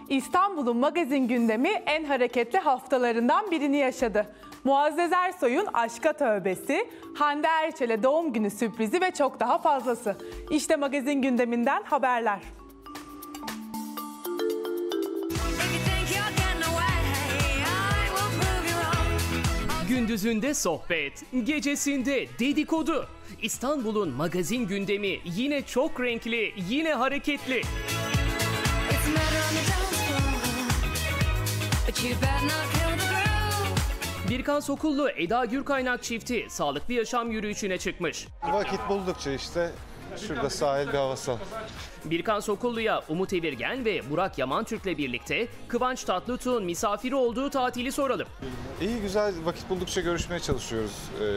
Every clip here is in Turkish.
İstanbul'un magazin gündemi en hareketli haftalarından birini yaşadı. Muazzez Ersoy'un aşka tövbesi, Hande Erçel'e doğum günü sürprizi ve çok daha fazlası. İşte magazin gündeminden haberler. Gündüzünde sohbet, gecesinde dedikodu. İstanbul'un magazin gündemi yine çok renkli, yine hareketli. Birkan Sokullu, Eda Gürkaynak çifti sağlıklı yaşam yürüyüşüne çıkmış. Vakit buldukça işte şurada sahil bir havası. Birkan Sokullu'ya Umut Evirgen ve Burak Yamantürk'le birlikte Kıvanç Tatlıtuğ'un misafiri olduğu tatili soralım. İyi güzel vakit buldukça görüşmeye çalışıyoruz.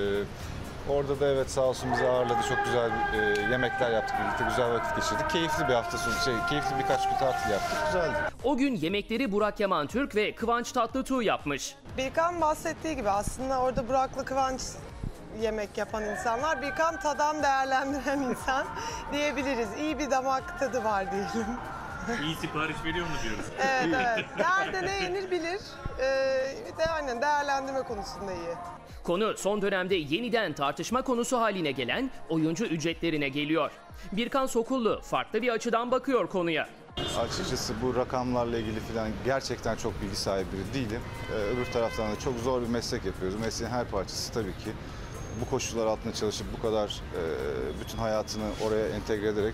Orada da evet sağ olsun bizi ağırladı. Çok güzel yemekler yaptık birlikte. Güzel vakit geçirdik. Keyifli bir hafta sonu, keyifli birkaç gün tatil yaptık. Güzeldi. O gün yemekleri Burak Yamantürk ve Kıvanç Tatlıtuğ yapmış. Birkan bahsettiği gibi aslında orada Burak'la Kıvanç yemek yapan insanlar. Birkan tadan değerlendiren insan diyebiliriz. İyi bir damak tadı var diyelim. İyi sipariş veriyor mu diyoruz? Evet. Nerede ne yenir bilir. Bir de aynen değerlendirme konusunda iyi. Konu son dönemde yeniden tartışma konusu haline gelen oyuncu ücretlerine geliyor. Birkan Sokullu farklı bir açıdan bakıyor konuya. Açıkçası bu rakamlarla ilgili falan gerçekten çok bilgi sahibi biri değilim. Öbür taraftan da çok zor bir meslek yapıyoruz. Mesleğin her parçası tabii ki bu koşullar altında çalışıp bu kadar bütün hayatını oraya entegre ederek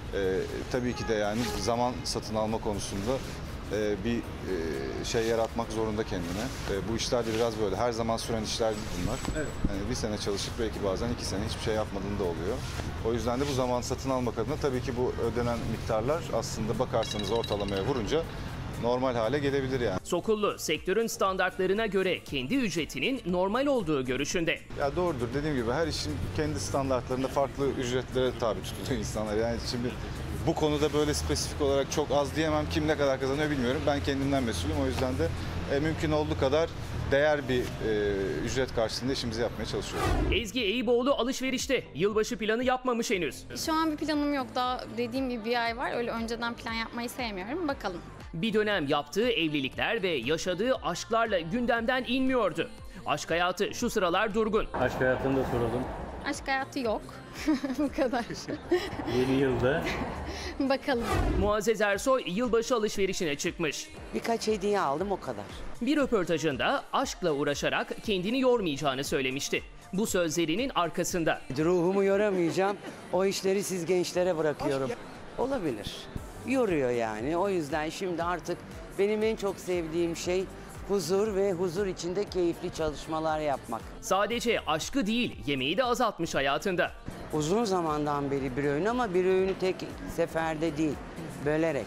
tabii ki de yani zaman satın alma konusunda bir şey yaratmak zorunda kendine. Bu işler de biraz böyle her zaman süren işler değil bunlar. Evet. Yani bir sene çalışıp belki bazen 2 sene hiçbir şey yapmadığında oluyor. O yüzden de bu zaman satın almak adına tabii ki bu ödenen miktarlar aslında bakarsanız ortalamaya vurunca normal hale gelebilir yani. Sokullu sektörün standartlarına göre kendi ücretinin normal olduğu görüşünde. Ya doğrudur, dediğim gibi her işin kendi standartlarında farklı ücretlere tabi tutuluyor insanlar. Yani şimdi bu konuda böyle spesifik olarak çok az diyemem, kim ne kadar kazanıyor bilmiyorum. Ben kendimden mesulüm, o yüzden de mümkün olduğu kadar değer bir ücret karşılığında işimizi yapmaya çalışıyoruz. Ezgi Eyüboğlu alışverişte. Yılbaşı planı yapmamış henüz. Şu an bir planım yok. Daha dediğim gibi bir ay var. Öyle önceden plan yapmayı sevmiyorum. Bakalım. Bir dönem yaptığı evlilikler ve yaşadığı aşklarla gündemden inmiyordu. Aşk hayatı şu sıralar durgun. Aşk hayatını da soralım. Aşk hayatı yok. Bu kadar. Yeni yılda. Bakalım. Muazzez Ersoy yılbaşı alışverişine çıkmış. Birkaç hediye aldım, o kadar. Bir röportajında aşkla uğraşarak kendini yormayacağını söylemişti. Bu sözlerinin arkasında. Ruhumu yoramayacağım. O işleri siz gençlere bırakıyorum. Olabilir. Yoruyor yani. O yüzden şimdi artık benim en çok sevdiğim şey huzur ve huzur içinde keyifli çalışmalar yapmak. Sadece aşkı değil, yemeği de azaltmış hayatında. Uzun zamandan beri bir öğün ama bir öğünü tek seferde değil, bölerek.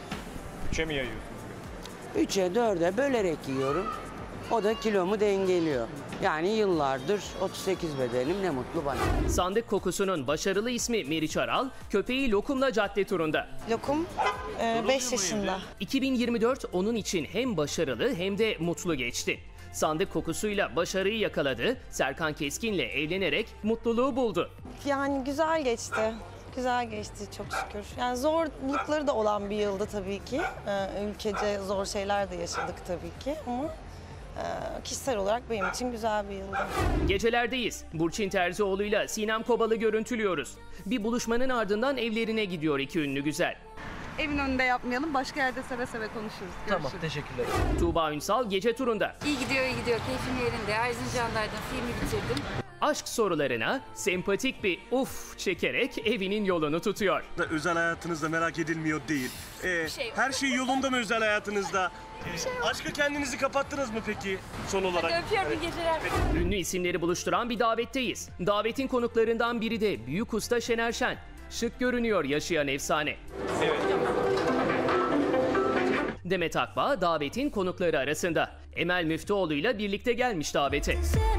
3'e mi yayıyorsunuz? 3'e 4'e bölerek yiyorum. O da kilomu dengeliyor. Yani yıllardır 38 bedenim, ne mutlu bana. Sandık Kokusu'nun başarılı ismi Meriç Aral, köpeği Lokum'la cadde turunda. Lokum 5 yaşında. 2024 onun için hem başarılı hem de mutlu geçti. Sandık Kokusu'yla başarıyı yakaladı, Serkan Keskin'le evlenerek mutluluğu buldu. Yani güzel geçti. Güzel geçti çok şükür. Yani zorlukları da olan bir yıldı tabii ki. Ülkece zor şeyler de yaşadık tabii ki ama kişisel olarak benim için güzel bir yıldı. Gecelerdeyiz. Burçin Terzioğlu'yla Sinem Kobal'ı görüntülüyoruz. Bir buluşmanın ardından evlerine gidiyor iki ünlü güzel. Evin önünde yapmayalım, başka yerde seve seve konuşuruz. Tamam, teşekkürler. Tuğba Ünsal gece turunda. İyi gidiyor, iyi gidiyor. Keyfim yerinde. Erzincan'daydım, filmi bitirdim. Aşk sorularına sempatik bir uf çekerek evinin yolunu tutuyor. Özel hayatınızda merak edilmiyor değil. Her şey yolunda mı özel hayatınızda? Aşkı kendinizi kapattınız mı peki son olarak? Hadi öpüyorum, iyi geceler. Ünlü isimleri buluşturan bir davetteyiz. Davetin konuklarından biri de büyük usta Şener Şen. Şık görünüyor yaşayan efsane. Evet. Demet Akbağ davetin konukları arasında. Emel Müftüoğlu ile birlikte gelmiş davete.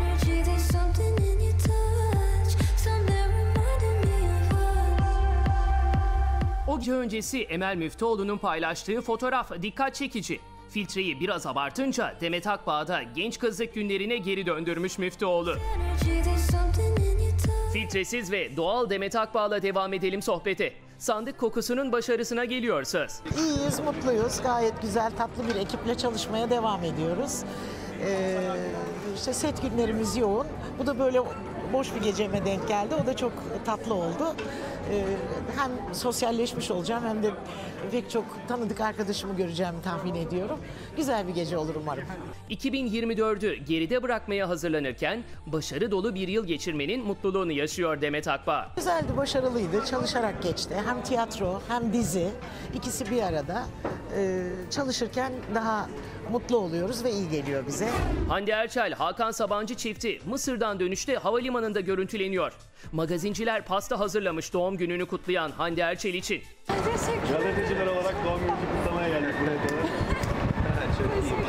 O gece öncesi Emel Müftüoğlu'nun paylaştığı fotoğraf dikkat çekici. Filtreyi biraz abartınca Demet Akbağ da genç kızlık günlerine geri döndürmüş Müftüoğlu. Filtresiz ve doğal Demet Akbağ'la devam edelim sohbete. Sandık kokusunun başarısına geliyor söz. İyiyiz, mutluyuz. Gayet güzel, tatlı bir ekiple çalışmaya devam ediyoruz. İşte set günlerimiz yoğun. Bu da böyle boş bir geceme denk geldi. O da çok tatlı oldu. Hem sosyalleşmiş olacağım hem de pek çok tanıdık arkadaşımı göreceğimi tahmin ediyorum. Güzel bir gece olur umarım. 2024'ü geride bırakmaya hazırlanırken başarı dolu bir yıl geçirmenin mutluluğunu yaşıyor Demet Akbağ. Güzeldi, başarılıydı. Çalışarak geçti. Hem tiyatro hem dizi. İkisi bir arada. Çalışırken daha mutlu oluyoruz ve iyi geliyor bize. Hande Erçel, Hakan Sabancı çifti Mısır'dan dönüşte havalimanında görüntüleniyor. Magazinciler pasta hazırlamış doğum gününü kutlayan Hande Erçel için. Gazeteciler olarak doğum günü kutlamaya geldik buraya kadar. Çok iyi.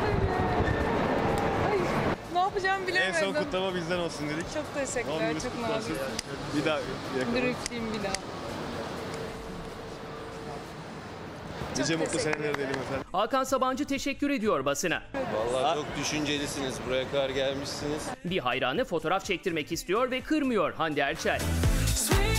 Ne yapacağımı bilemedim. En son kutlama bizden olsun dedik. Çok teşekkürler, çok nazik. Bir daha Dur öpeyim bir daha. nice mutlu seneler dilerim efendim. Hakan Sabancı teşekkür ediyor basına. Vallahi çok düşüncelisiniz. Buraya kadar gelmişsiniz. Bir hayranı fotoğraf çektirmek istiyor ve kırmıyor Hande Erçel. Sweet